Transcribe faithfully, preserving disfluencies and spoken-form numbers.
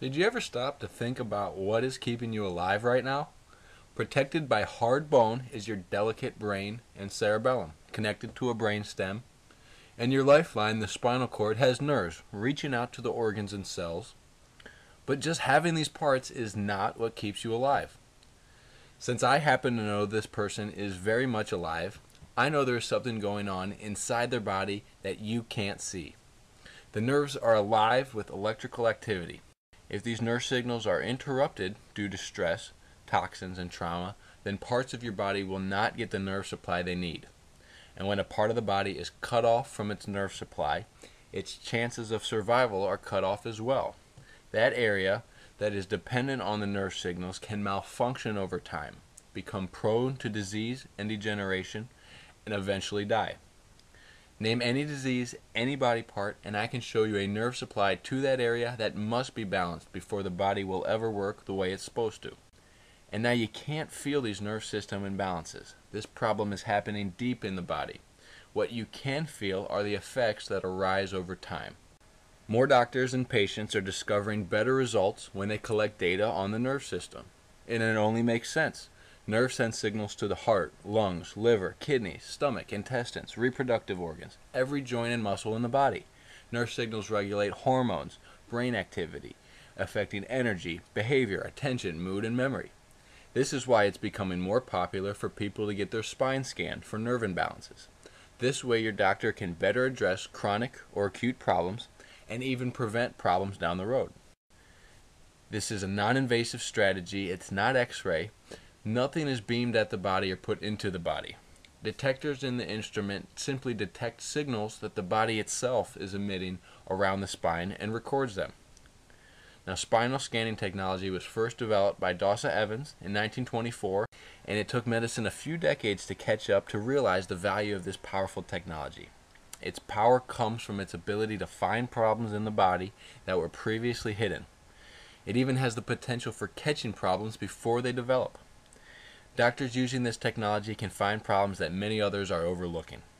Did you ever stop to think about what is keeping you alive right now? Protected by hard bone is your delicate brain and cerebellum, connected to a brain stem. And your lifeline, the spinal cord, has nerves reaching out to the organs and cells. But just having these parts is not what keeps you alive. Since I happen to know this person is very much alive, I know there is something going on inside their body that you can't see. The nerves are alive with electrical activity. If these nerve signals are interrupted due to stress, toxins, and trauma, then parts of your body will not get the nerve supply they need. And when a part of the body is cut off from its nerve supply, its chances of survival are cut off as well. That area that is dependent on the nerve signals can malfunction over time, become prone to disease and degeneration, and eventually die. Name any disease, any body part, and I can show you a nerve supply to that area that must be balanced before the body will ever work the way it's supposed to. And now you can't feel these nerve system imbalances. This problem is happening deep in the body. What you can feel are the effects that arise over time. More doctors and patients are discovering better results when they collect data on the nerve system. And it only makes sense. Nerves send signals to the heart, lungs, liver, kidneys, stomach, intestines, reproductive organs, every joint and muscle in the body. Nerve signals regulate hormones, brain activity, affecting energy, behavior, attention, mood, and memory. This is why it's becoming more popular for people to get their spine scanned for nerve imbalances. This way your doctor can better address chronic or acute problems and even prevent problems down the road. This is a non-invasive strategy. It's not X-ray. Nothing is beamed at the body or put into the body. Detectors in the instrument simply detect signals that the body itself is emitting around the spine and records them. Now, spinal scanning technology was first developed by Dossa Evans in nineteen twenty-four, and it took medicine a few decades to catch up to realize the value of this powerful technology. Its power comes from its ability to find problems in the body that were previously hidden. It even has the potential for catching problems before they develop. Doctors using this technology can find problems that many others are overlooking.